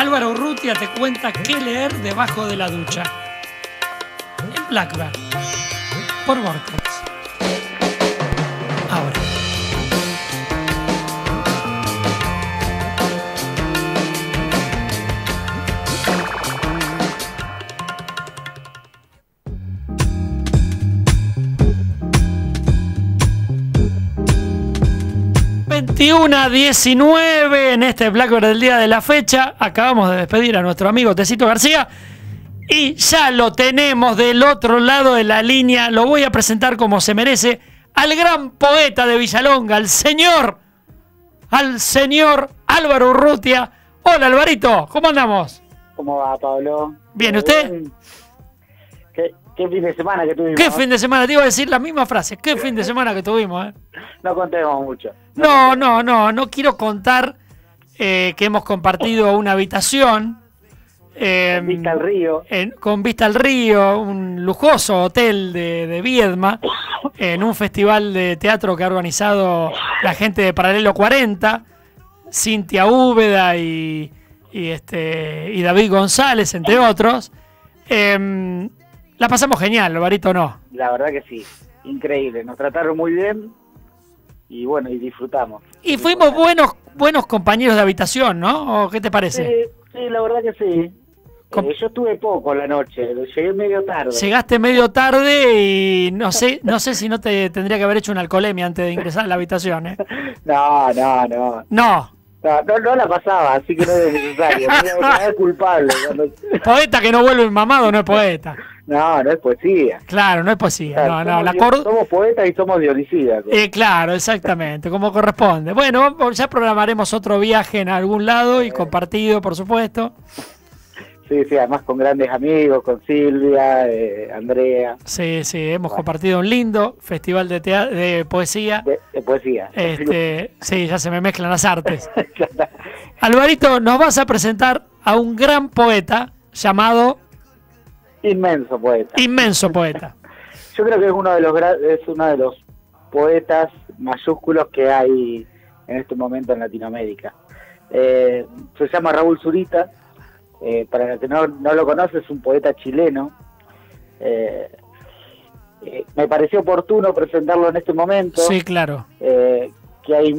Álvaro Urrutia te cuenta qué leer debajo de la ducha. En Blackbird, por Vortex. Ahora. a 19 en este Blackbird del día de la fecha. Acabamos de despedir a nuestro amigo Tecito García y ya lo tenemos del otro lado de la línea. Lo voy a presentar como se merece, al gran poeta de Villalonga, al señor Álvaro Urrutia. Hola, Alvarito, ¿cómo andamos? ¿Cómo va, Pablo? Bien, ¿usted? ¿Qué fin de semana que tuvimos? ¿Qué fin de semana? Te iba a decir la misma frase. ¿Qué fin de semana que tuvimos, eh? No contemos mucho. No quiero contar que hemos compartido una habitación. Con vista al río. Con vista al río, un lujoso hotel de Viedma, en un festival de teatro que ha organizado la gente de Paralelo 40, Cintia Úbeda y David González, entre otros. La pasamos genial, Alvarito, ¿no? La verdad que sí, increíble, nos trataron muy bien y bueno, y disfrutamos. Y fuimos buenos compañeros de habitación, ¿no? ¿O qué te parece? Sí, la verdad que sí. Yo estuve poco la noche, llegué medio tarde. Llegaste medio tarde y no sé si no te tendría que haber hecho una alcoholemia antes de ingresar a la habitación, ¿eh? No la pasaba, así que no es necesario. No es culpable. Poeta que no vuelve mamado no es poeta. No es poesía. Claro, no es poesía. Claro, somos poetas y somos dionisíacos. Claro, exactamente, como corresponde. Bueno, ya programaremos otro viaje en algún lado y compartido, por supuesto. Sí, además con grandes amigos, con Silvia, Andrea. Sí, hemos compartido un lindo festival de poesía. De poesía. Sí, ya se me mezclan las artes. Alvarito, nos vas a presentar a un gran poeta llamado... Inmenso poeta. Yo creo que es uno de los poetas mayúsculos que hay en este momento en Latinoamérica. Se llama Raúl Zurita. Para el que no lo conoce, es un poeta chileno. Me pareció oportuno presentarlo en este momento. Sí, claro. Que hay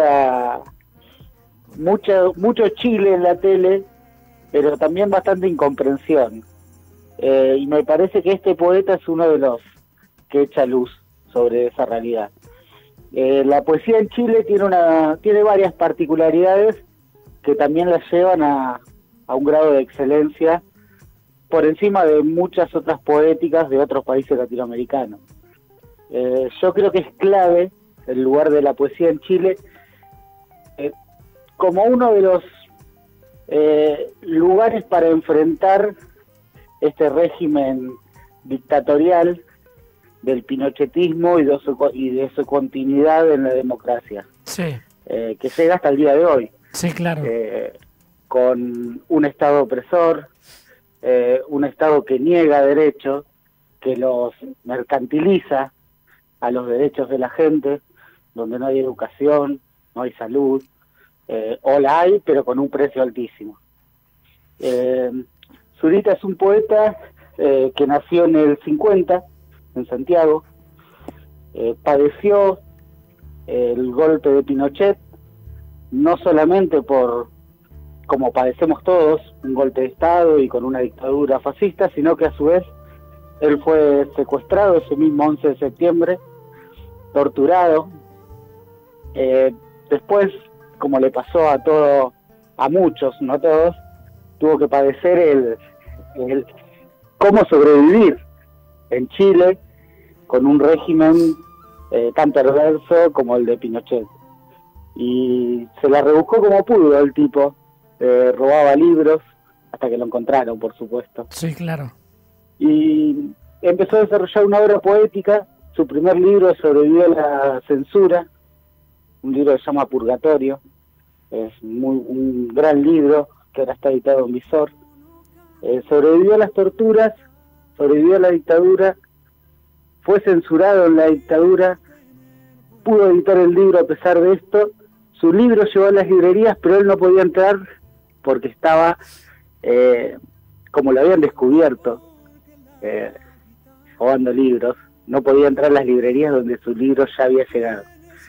mucho Chile en la tele, pero también bastante incomprensión. Y me parece que este poeta es uno de los que echa luz sobre esa realidad. La poesía en Chile tiene varias particularidades que también la llevan a un grado de excelencia por encima de muchas otras poéticas de otros países latinoamericanos. Yo creo que es clave el lugar de la poesía en Chile como uno de los lugares para enfrentar este régimen dictatorial del pinochetismo y de su continuidad en la democracia, que llega hasta el día de hoy. Sí, claro. Con un Estado opresor, un Estado que niega derechos, que los mercantiliza a los derechos de la gente, donde no hay educación, no hay salud, o la hay, pero con un precio altísimo. Zurita es un poeta que nació en el 50, en Santiago, padeció el golpe de Pinochet, no solamente como padecemos todos, un golpe de Estado y con una dictadura fascista, sino que a su vez él fue secuestrado ese mismo 11 de septiembre, torturado. Después, como le pasó a muchos, no todos, tuvo que padecer el cómo sobrevivir en Chile con un régimen tan perverso como el de Pinochet. Y se la rebuscó como pudo el tipo. Robaba libros hasta que lo encontraron, por supuesto. Sí, claro. Y empezó a desarrollar una obra poética. Su primer libro sobrevivió a la censura, un libro que se llama Purgatorio. Es un gran libro que ahora está editado en Visor. Sobrevivió a las torturas, sobrevivió a la dictadura, fue censurado en la dictadura, pudo editar el libro a pesar de esto. Su libro llegó a las librerías, pero él no podía entrar porque estaba, como lo habían descubierto, robando libros, no podía entrar a las librerías donde su libro ya había llegado.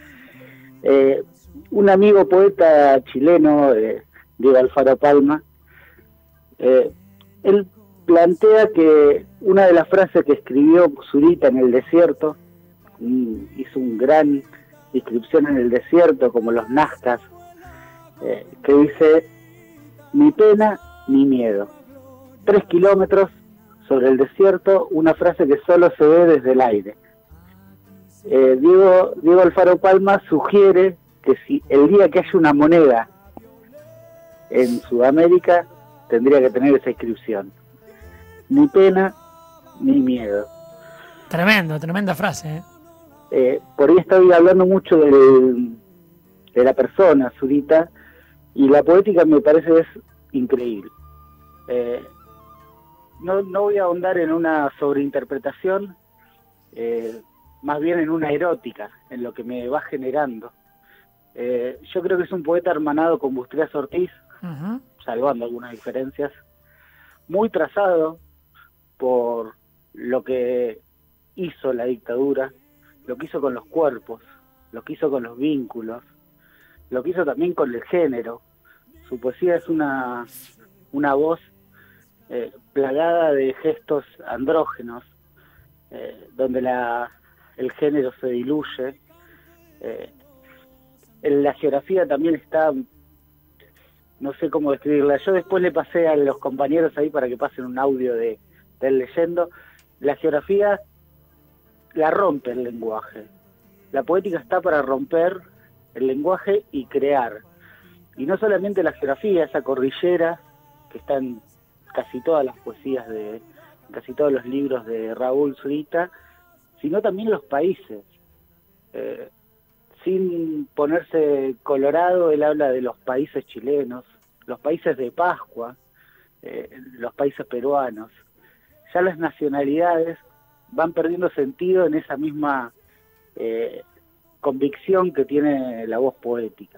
Un amigo poeta chileno, Diego Alfaro Palma, él plantea que una de las frases que escribió Zurita en el desierto, hizo una gran descripción en el desierto, como los nazcas, que dice: ni pena ni miedo. 3 kilómetros sobre el desierto, una frase que solo se ve desde el aire. Diego Alfaro Palma sugiere que si el día que haya una moneda en Sudamérica, tendría que tener esa inscripción: ni pena ni miedo. Tremendo, tremenda frase, por ahí estoy hablando mucho de la persona, Zurita, y la poética me parece es increíble. No voy a ahondar en una sobreinterpretación, más bien en una erótica, en lo que me va generando. Yo creo que es un poeta hermanado con Bustrias Ortiz, salvando algunas diferencias, muy trazado por lo que hizo la dictadura, lo que hizo con los cuerpos, lo que hizo con los vínculos, lo que hizo también con el género. Su poesía es una voz plagada de gestos andrógenos, donde el género se diluye. En la geografía también está, no sé cómo describirla. Yo después le pasé a los compañeros ahí para que pasen un audio de él leyendo. La geografía la rompe el lenguaje. La poética está para romper el lenguaje y crear. Y no solamente la geografía, esa cordillera que está en casi todas las poesías casi todos los libros de Raúl Zurita, sino también los países. Sin ponerse colorado, él habla de los países chilenos, los países de Pascua, los países peruanos. Ya las nacionalidades van perdiendo sentido en esa misma convicción que tiene la voz poética.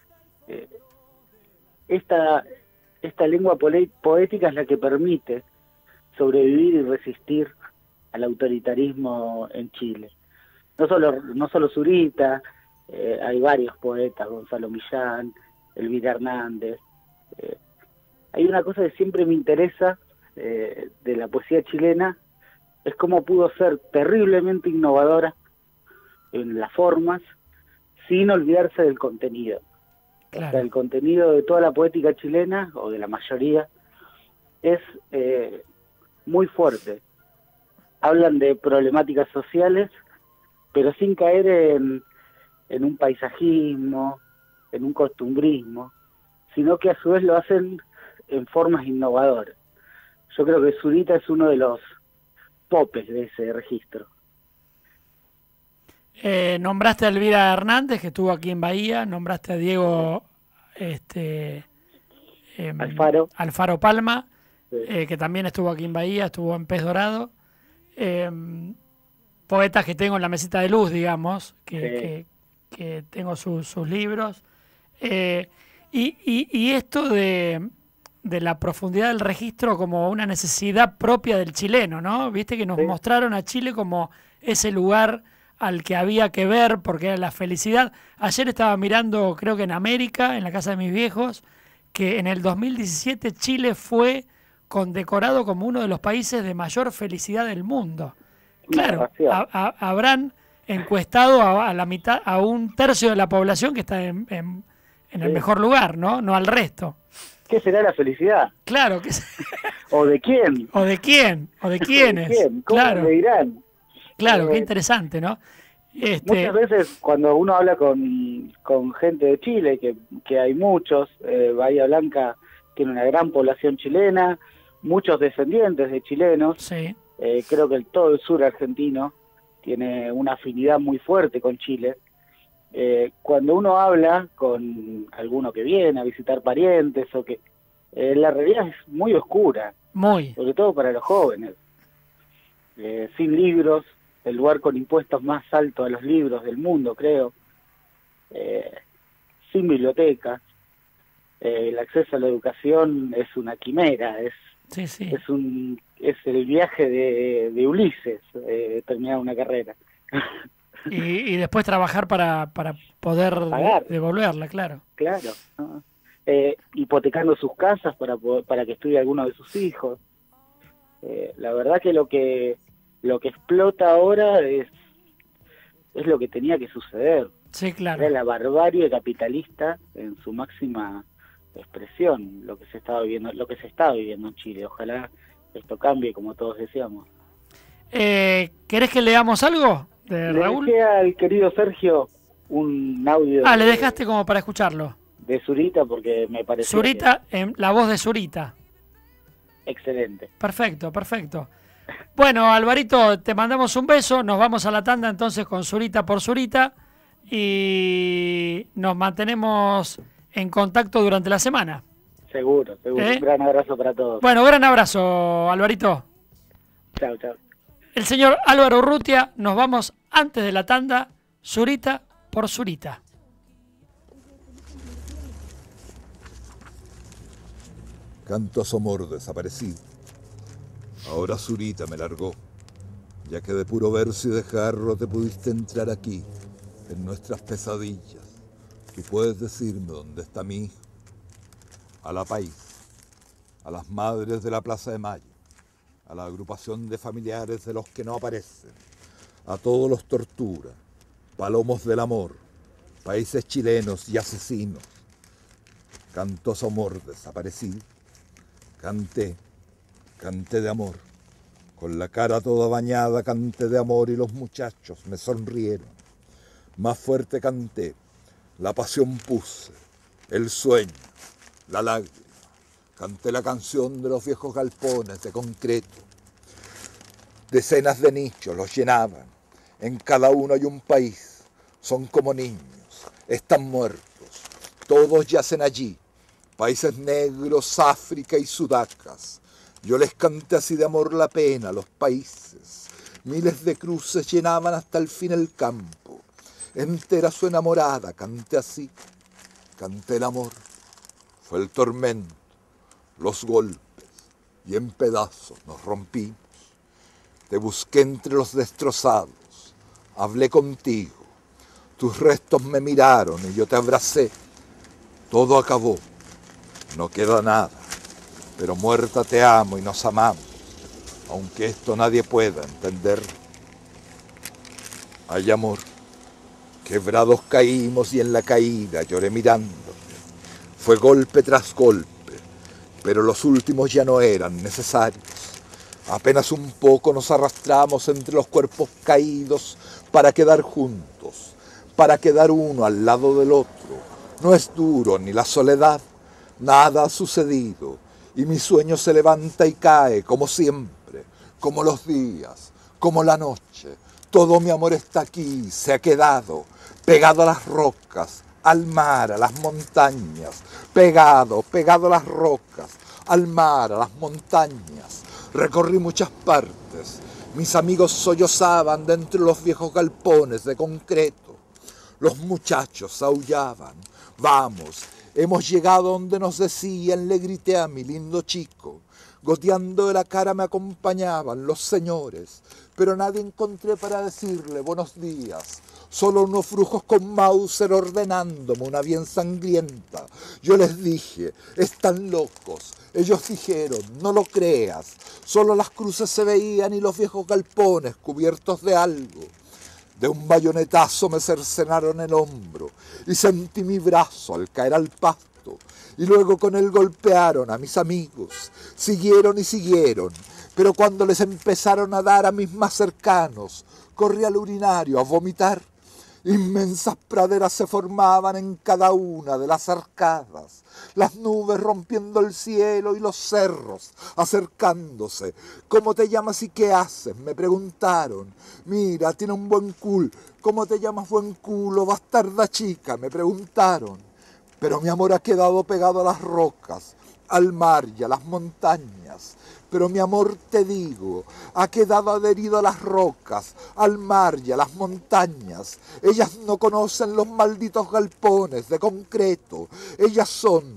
Esta lengua poética es la que permite sobrevivir y resistir al autoritarismo en Chile. No solo Zurita, hay varios poetas, Gonzalo Millán, Elvira Hernández. Hay una cosa que siempre me interesa de la poesía chilena, es cómo pudo ser terriblemente innovadora en las formas, sin olvidarse del contenido. Claro. O sea, el contenido de toda la poética chilena, o de la mayoría, es muy fuerte. Hablan de problemáticas sociales, pero sin caer en un paisajismo, en un costumbrismo, sino que a su vez lo hacen en formas innovadoras. Yo creo que Zurita es uno de los popes de ese registro. Nombraste a Elvira Hernández, que estuvo aquí en Bahía, nombraste a Diego Alfaro Palma, sí, que también estuvo aquí en Bahía, estuvo en Pez Dorado. Poetas que tengo en la mesita de luz, digamos, que tengo sus libros. Y esto de la profundidad del registro como una necesidad propia del chileno, ¿no? Viste que nos mostraron a Chile como ese lugar al que había que ver porque era la felicidad. Ayer estaba mirando, creo que en América, en la casa de mis viejos, que en el 2017 Chile fue condecorado como uno de los países de mayor felicidad del mundo. Claro, habrán encuestado a la mitad, a un tercio de la población que está en el mejor lugar, ¿no? No al resto. ¿Qué será la felicidad? Claro. ¿O de quién? ¿O de quién? ¿O de quiénes? ¿De quién? ¿Cómo claro. le dirán? Claro, qué interesante, ¿no? Muchas veces cuando uno habla con gente de Chile, que hay muchos, Bahía Blanca tiene una gran población chilena, muchos descendientes de chilenos, sí. Creo que todo el sur argentino tiene una afinidad muy fuerte con Chile. Cuando uno habla con alguno que viene a visitar parientes, o que la realidad es muy oscura, sobre todo para los jóvenes, sin libros, el lugar con impuestos más altos a los libros del mundo, creo, sin bibliotecas, El acceso a la educación es una quimera, Sí, sí. es el viaje de Ulises, terminar una carrera. Y después trabajar para poder Pagar, devolverla, claro. claro, ¿no? Hipotecando sus casas para que estudie alguno de sus hijos. La verdad que lo que explota ahora es lo que tenía que suceder. Sí, claro. Era la barbarie capitalista en su máxima expresión, lo que se estaba viviendo, lo que se está viviendo en Chile. Ojalá esto cambie como todos deseamos. ¿Querés que leamos algo de Le Raúl? dejé al querido Sergio un audio Le dejaste como para escucharlo. de Zurita porque me pareció Zurita, la voz de Zurita. excelente. Perfecto, perfecto. Bueno, Alvarito, te mandamos un beso. Nos vamos a la tanda entonces con Zurita por Zurita. Y nos mantenemos en contacto durante la semana. Seguro, seguro. Un gran abrazo para todos. Bueno, gran abrazo, Alvarito. Chao, chao. El señor Álvaro Urrutia, nos vamos antes de la tanda, Zurita por Zurita. Canto a su amor desaparecido. Ahora Zurita me largó, ya que de puro verso y de jarro te pudiste entrar aquí, en nuestras pesadillas. Tú puedes decirme dónde está mi hijo. A la país, a las madres de la Plaza de Mayo, a la agrupación de familiares de los que no aparecen, a todos los torturas, palomos del amor, países chilenos y asesinos. Cantó su amor desaparecido. Canté de amor, con la cara toda bañada canté de amor y los muchachos me sonrieron. Más fuerte canté, la pasión puse, el sueño, la lágrima. Canté la canción de los viejos galpones de concreto. Decenas de nichos los llenaban, en cada uno hay un país, son como niños, están muertos, todos yacen allí, países negros, África y Sudacas. Yo les canté así de amor la pena a los países. Miles de cruces llenaban hasta el fin el campo. Entera su enamorada, canté así. Canté el amor. Fue el tormento, los golpes, y en pedazos nos rompimos. Te busqué entre los destrozados. Hablé contigo. Tus restos me miraron y yo te abracé. Todo acabó. No queda nada. Pero muerta te amo y nos amamos, aunque esto nadie pueda entender. Hay amor, quebrados caímos y en la caída lloré mirándote. Fue golpe tras golpe, pero los últimos ya no eran necesarios. Apenas un poco nos arrastramos entre los cuerpos caídos para quedar juntos, para quedar uno al lado del otro. No es duro ni la soledad, nada ha sucedido. Y mi sueño se levanta y cae, como siempre, como los días, como la noche. Todo mi amor está aquí, se ha quedado, pegado a las rocas, al mar, a las montañas, pegado a las rocas, al mar, a las montañas. Recorrí muchas partes, mis amigos sollozaban dentro de los viejos galpones de concreto. Los muchachos aullaban, vamos. Hemos llegado donde nos decían, le grité a mi lindo chico. Goteando de la cara me acompañaban los señores, pero nadie encontré para decirle buenos días. Solo unos brujos con Mauser ordenándome una bien sangrienta. Yo les dije, están locos. Ellos dijeron, no lo creas. Solo las cruces se veían y los viejos galpones cubiertos de algo. De un bayonetazo me cercenaron el hombro y sentí mi brazo al caer al pasto. Y luego con él golpearon a mis amigos. Siguieron y siguieron, pero cuando les empezaron a dar a mis más cercanos, corrí al urinario a vomitar. Inmensas praderas se formaban en cada una de las arcadas, las nubes rompiendo el cielo y los cerros acercándose. ¿Cómo te llamas y qué haces?, me preguntaron. Mira, tiene un buen culo. ¿Cómo te llamas, buen culo, bastarda chica?, me preguntaron. Pero mi amor ha quedado pegado a las rocas, al mar y a las montañas. Pero mi amor, te digo, ha quedado adherido a las rocas, al mar y a las montañas. Ellas no conocen los malditos galpones de concreto. Ellas son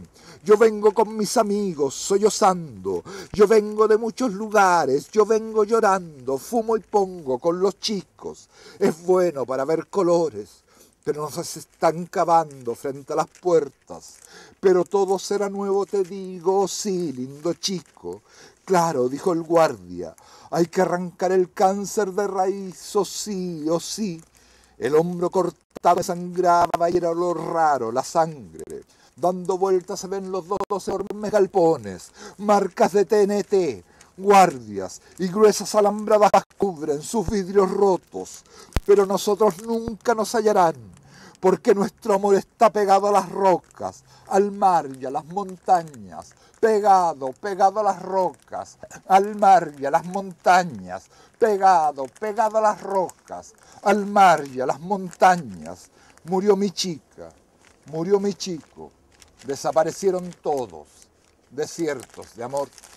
Yo vengo con mis amigos, sollozando, yo vengo de muchos lugares, yo vengo llorando, fumo y pongo con los chicos. Es bueno para ver colores, pero nos están cavando frente a las puertas. Pero todo será nuevo, te digo, sí, lindo chico. Claro, dijo el guardia, hay que arrancar el cáncer de raíz, o sí, o sí. El hombro cortado sangraba y era olor raro, la sangre. Dando vueltas se ven los dos enormes galpones, marcas de TNT, guardias y gruesas alambradas cubren sus vidrios rotos. Pero nosotros nunca nos hallarán, porque nuestro amor está pegado a las rocas, al mar y a las montañas. Pegado, pegado a las rocas, al mar y a las montañas. Pegado, pegado a las rocas, al mar y a las montañas. Murió mi chica, murió mi chico. Desaparecieron todos, desiertos de amor.